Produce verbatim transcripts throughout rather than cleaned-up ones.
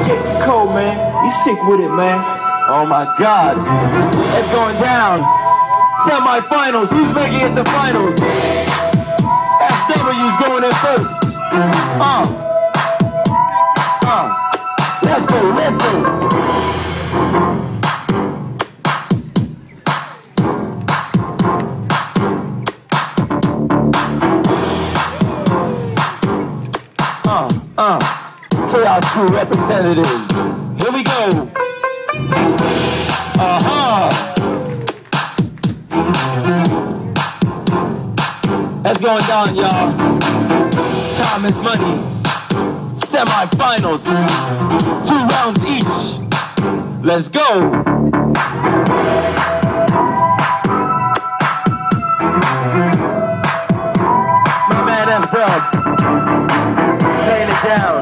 Getting cold, man. You sick with it, man. Oh my God. It's going down. Semi-finals. Who's making it to finals? F W's going in first. Uh. Uh. Let's go, let's go. Uh, uh. Chaos Crew representative. Here we go. Uh-huh. That's going down, y'all. Time is money. Semi-finals. Two rounds each. Let's go. My man F-Dub. Laying it down.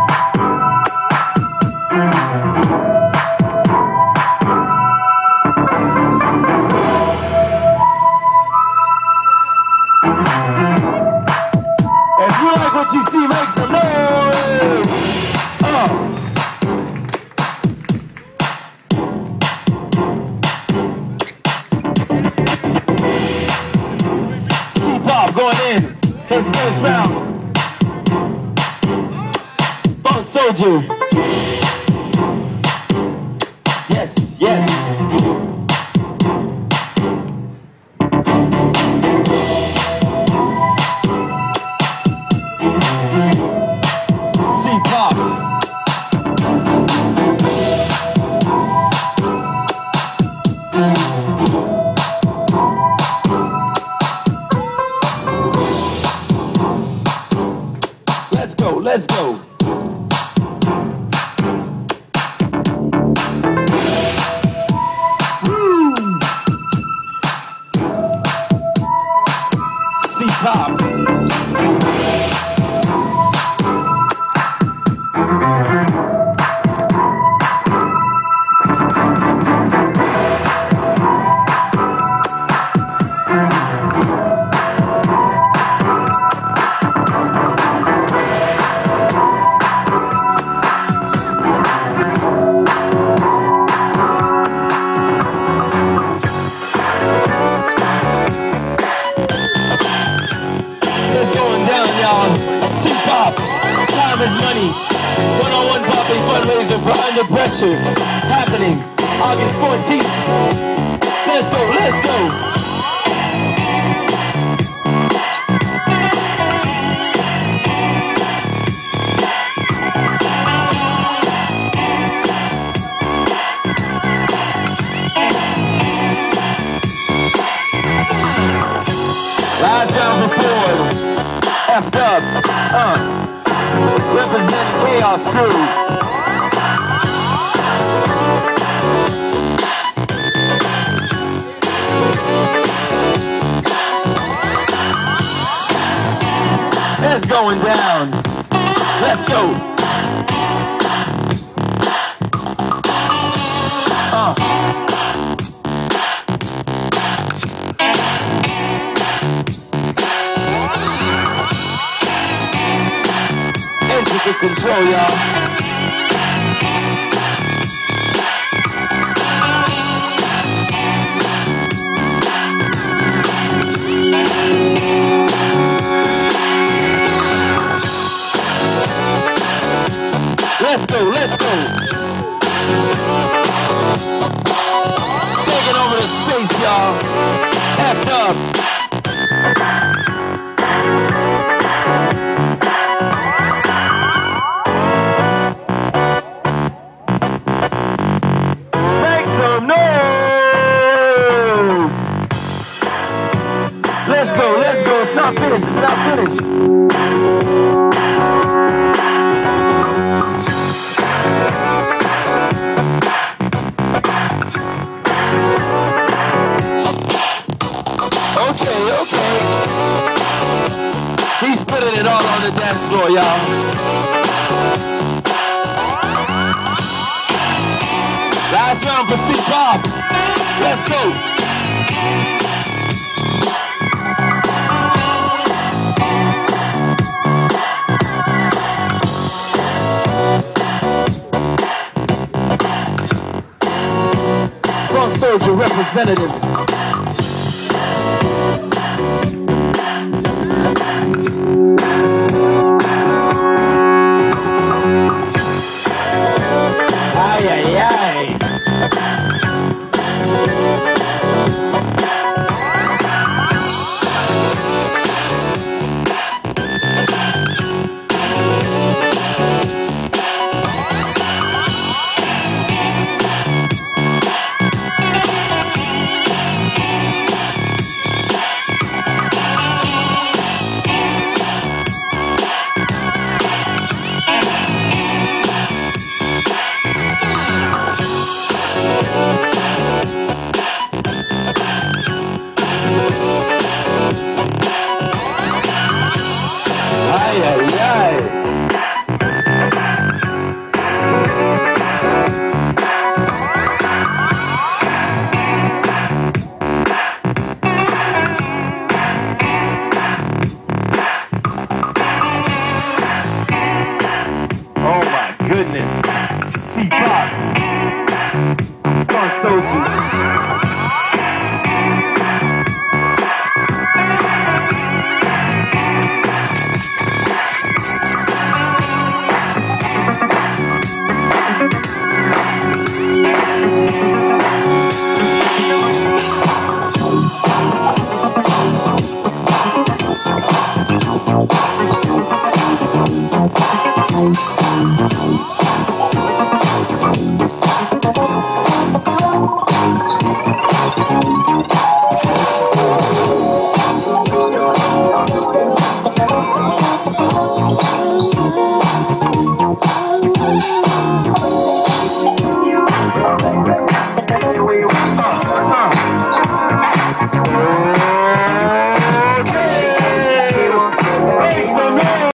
If you like what you see, make some noise! Uh. C-Pop going in. His first round. Funk Soldier. Yes, yes. Let's go, let's go. Woo. C-Pop. Time is money. One-on-one popping fundraiser for Under Pressure. Happening August fourteenth. Let's go, let's go. Last round before. F-Dub. Uh. Represent Chaos Crew. It's going down. Let's go. Uh. Intricate control, y'all. Let's go, let's go. Taking over the space, y'all. F-Dub. Make some noise. Let's go, let's go. It's not finished, it's not finished. Okay, okay. He's putting it all on the dance floor, y'all. Last round for C-Pop. Let's go. Soldier representative. Ay, ay, ay. Ay, ay, ay. Oh my goodness. C-Pop. Funk Soldiers.